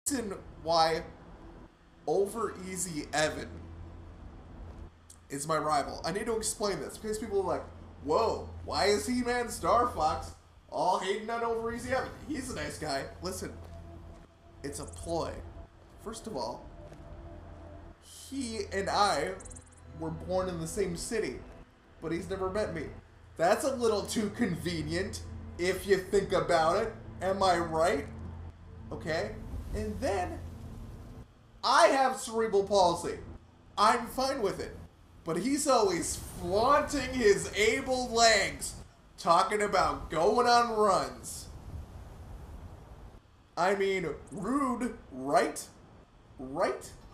reason why OverEasyEvan is my rival. I need to explain this because people are like, whoa, why is hemanstarfox all hating on OverEasyEvan? He's a nice guy. Listen, it's a ploy. First of all, he and I were born in the same city, but he's never met me. That's a little too convenient, if you think about it. Am I right? Okay? And then, I have cerebral palsy. I'm fine with it. But he's always flaunting his able legs, talking about going on runs. I mean, rude, right? Right?